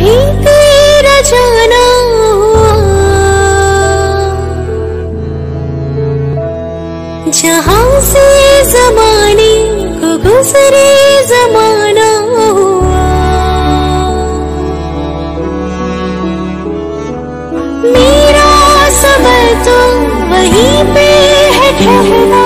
भी तेरा जाना हुआ, जहां से ज़माने को गुज़रे ज़माना हुआ। मेरा सबर तो वहीं पे है ठहरा,